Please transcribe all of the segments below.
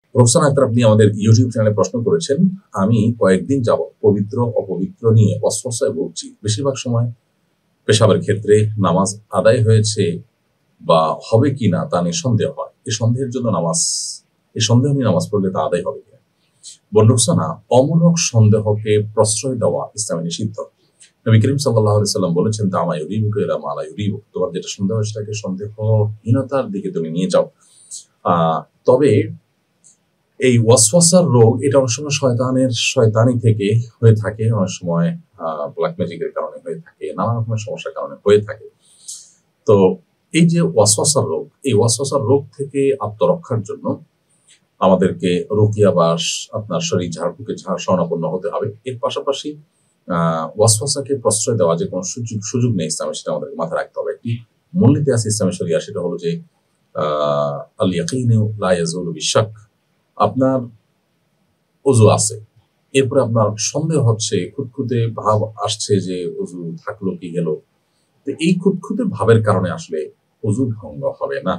রোকসানা আক্তার, আপনি আমাদের ইউটিউব চ্যানেলে প্রশ্ন করেছেন, আমি কয়েকদিন যাবৎ পবিত্র অপবিত্র নিয়ে ওয়াসওয়াসায় ভুগছি। বেশিরভাগ সময় পেশাবের ক্ষেত্রে নামাজ আদায় হয়েছে বা হবে কিনা তা নিয়ে সন্দেহ হয়। এই সন্দেহ নিয়ে নামাজ পড়লে তা আদায় হবে কিনা? বোন রোকসানা, অমূলক সন্দেহকে প্রশ্রয় দেওয়া ইসলামে নিষিদ্ধ। নবী করিম সাল্লাল্লাহু আলাইহি সাল্লাম বলেছেন, দামা ইউরিবুকা ইলা মা লা ইউরিবুক, তোমার যেটা সন্দেহ সেটাকে সন্দেহহীনতার দিকে তুমি নিয়ে যাও। তবে এই ওয়াসওয়াসার রোগ, এটা অনেক সময় শয়তানি থেকে হয়ে থাকে, অনেক সময় ব্ল্যাক ম্যাজিকের কারণে হয়ে থাকে, নানা রকমের সমস্যার কারণে হয়ে থাকে। তো এই যে ওয়াসওয়াসার রোগ, এই ওয়াসওয়াসার রোগ থেকে আত্মরক্ষার জন্য আমাদেরকে রুকিয়া বা আপনার শরীর ঝাড়ফুঁকে শরণাপন্ন হতে হবে। এর পাশাপাশি ওয়াসওয়াসাকে প্রশ্রয় দেওয়া যে কোনো সুযোগ নেই ইসলামে, সেটা আমাদেরকে মাথায় রাখতে হবে। একটি মূলনীতি আছে ইসলামী শরিয়া, সেটা হলো যে আল ইয়াকিনু লা ইয়াজুলু বিশাক। আপনার ওযু আছে, এরপরে আপনার সন্দেহ হচ্ছে, খুঁতখুঁতে ভাব আসছে যে ওযু থাকলো কি গেল, তো এই খুঁতখুঁতে ভাবের কারণে আসলে ওযু ভঙ্গ হবে না,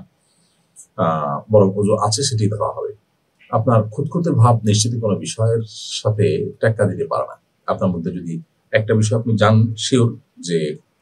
বরং ওযু আছে সেটি ধরা হবে। আপনার খুঁতখুঁতে ভাব নিশ্চিত কোনো বিষয়ের সাথে টেক্কা দিতে পারে না। আপনার মধ্যে যদি একটা বিষয় আপনি শিওর যে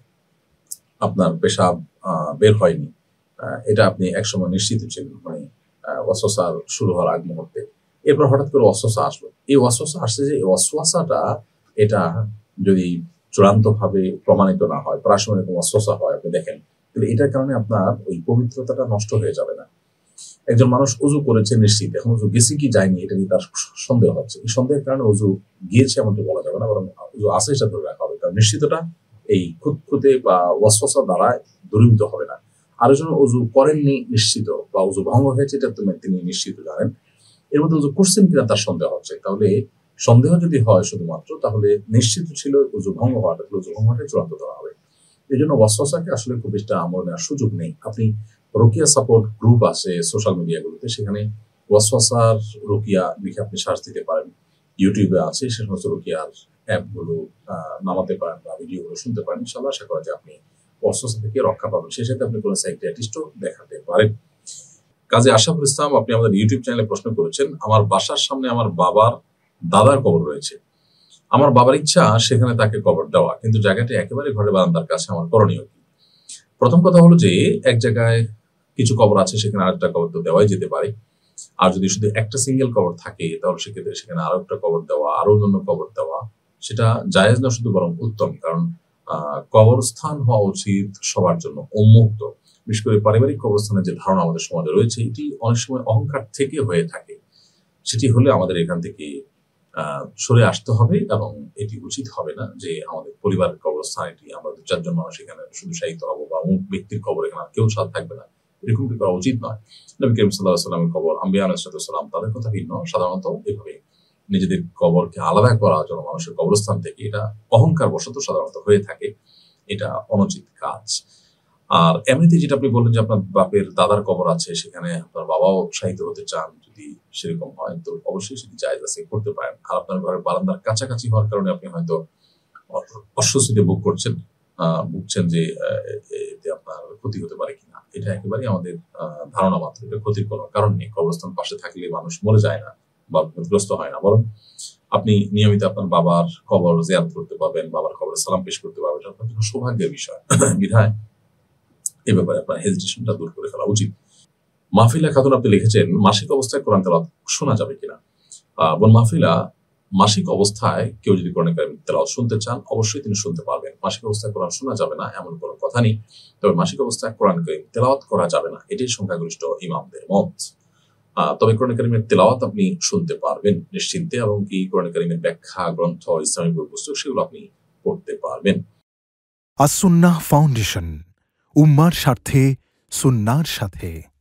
আপনার পেশাব বের হয়নি, এটা আপনি একসময় নিশ্চিত ছিলেন, মানে ওয়াসওয়াসা শুরু হওয়ার আগ মুহূর্তে, এরপর হঠাৎ করে ওয়াসওয়াসা আসলো। এই ওয়াসওয়াসা আসছে যে ওয়াসওয়াসাটা, এটা যদি চূড়ান্তভাবে প্রমাণিত না হয়, প্রায় সময় এরকম ওয়াসওয়াসা হয়, আপনি দেখেন, তাহলে এটার কারণে আপনার ওই পবিত্রতাটা নষ্ট হয়ে যাবে না। একজন মানুষ ওযু করেছে নিশ্চিত, এখন ওযু গেছে কি যায়নি এটা নিয়ে তার সন্দেহ হচ্ছে, এই সন্দেহের কারণে ওযু গিয়েছে এমনটা বলা যাবে না, বরং ওযু আছে সেটা ধরে রাখা হবে, কারণ নিশ্চিতটা এই খুঁতখুঁতে বা ওয়াসওয়াসা দ্বারা দূরীভূত হবে না। আরেকজন ওযু করেননি নিশ্চিত, বা ওযু ভঙ্গ হয়েছে এটা তিনি নিশ্চিত জানেন, এর মধ্যে ওযু করছেন কিনা তার সন্দেহ হচ্ছে, তাহলে সন্দেহ যদি হয় শুধুমাত্র, তাহলে নিশ্চিত ছিল ওযু ভঙ্গ হওয়াটা, ওযু ভঙ্গটাই চূড়ান্ত ধরা হবে। এই জন্য ওয়াসওয়াসাকে আসলে খুব বেশি আমল নেওয়ার সুযোগ নেই। আপনি রুকিয়া সাপোর্ট গ্রুপ আছে সোশ্যাল মিডিয়াগুলোতে, সেখানে ওয়াসওয়াসার রুকিয়া লিখে আপনি সার্চ দিতে পারেন। ইউটিউবে আছে সে সমস্ত রুকিয়ার অ্যাপগুলো নামাতে পারেন বা ভিডিওগুলো শুনতে পারেন। ইনশাআল্লাহ আশা করা যায় আপনি ওয়াসওয়াসা থেকে রক্ষা পাবেন। সেই সাথে আপনি কোনো সাইকিয়াট্রিস্টও দেখাতে পারেন। কাজী আশরাফুল ইসলাম, আপনি আমাদের ইউটিউব চ্যানেলে প্রশ্ন করেছেন, আমার বাসার সামনে আমার বাবার দাদার কবর রয়েছে। আমার বাবার ইচ্ছা সেখানে তাকে কবর দেওয়া, কিন্তু জায়গাটি একেবারে ঘরের বারান্দার কাছে, আমার করণীয় কি? প্রথম কথা হলো যে, এক জায়গায় কিছু কবর আছে, সেখানে আরেকটা কবর তো দেওয়াই যেতে পারে। আর যদি শুধু একটা সিঙ্গেল কবর থাকে, তাহলে সেক্ষেত্রে সেখানে আরো একটা কবর দেওয়া, আরো অন্যান্য কবর দেওয়া, সেটা জায়েজ না শুধু, বরং উত্তম। কারণ কবরস্থান হওয়া উচিত সবার জন্য উন্মুক্ত। বিশেষ করে পারিবারিক কবরস্থানের যে ধারণা আমাদের সমাজে রয়েছে, এটি অনেক সময় অহংকার থেকে হয়ে থাকে। সেটি হলে আমাদের এখান থেকে সরে আসতে হবে, এবং এটি উচিত হবে না যে আমাদের পরিবারের কবরস্থান এটি, আমরা 2-4 জন মানুষ এখানে শুধু শায়িত হবো, বা অমুক ব্যক্তির কবর এখানে কেউ সাথে থাকবে না, এরকমটি করা উচিত নয়। নবী করিম সাল্লাল্লাহু আলাইহি ওয়াসাল্লামের কবর, আম্বিয়া আলাইহিস সালাম, তাদের কথা ভিন্ন। সাধারণত এভাবে নিজেদের কবরকে আলাদা করা জন্য মানুষের কবরস্থান থেকে, এটা অহংকার বশত সাধারণত হয়ে থাকে, এটা অনুচিত কাজ। আর এমনিতে যেটা আপনি বললেন যে আপনার বাপের দাদার কবর আছে, সেখানে আপনার বাবাও শায়িত হতে চান, যদি সেরকম হয় তো অবশ্যই সেটি জায়েজ আছে, করতে পারেন। আর আপনার ঘরের বারান্দার কাছাকাছি হওয়ার কারণে আপনি হয়তো অস্বস্তিতে ভুগছেন যে এতে আপনার ক্ষতি হতে পারে কিনা, এটা একেবারেই আমাদের ধারণা মাত্র, এটা ক্ষতির কোনো কারণ নেই। কবরস্থান পাশে থাকলে মানুষ মরে যায় না বা বিপদগ্রস্ত হয় না, বরং আপনি নিয়মিত আপনার বাবার কবর জিয়ারত করতে পারবেন, বাবার কবরে সালাম পেশ করতে পারবেন, এটা আপনার জন্য সৌভাগ্যের বিষয়। বিধায় এ ব্যাপারে আপনার হেজিটেশনটা দূর করে ফেলা উচিত। মাহফিলা খাতুন, আপনি লিখেছেন, মাসিক অবস্থায় কোরআন তেলাওয়াত শোনা যাবে কিনা? বোন মাহফিলা, মাসিক অবস্থায় কেউ যদি কোরআন কারীম তেলাওয়াত শুনতে চান, অবশ্যই তিনি শুনতে পারবেন। মাসিক অবস্থায় কোরআন শোনা যাবে না এমন কোনো কথা নেই, তবে মাসিক অবস্থায় কোরআন কারীম তেলাওয়াত করা যাবে না, এটাই সংখ্যাগরিষ্ঠ ইমামদের মত। তবে কোরআন কারীমের তেলাওয়াত আপনি শুনতে পারবেন নিশ্চিন্তে, এবং কি কোরআন কারীমের ব্যাখ্যা গ্রন্থ, ইসলামিক বই পুস্তক, সেগুলো আপনি পড়তে পারবেন। আস-সুন্নাহ ফাউন্ডেশন, উম্মার স্বার্থে সুন্নাহর সাথে।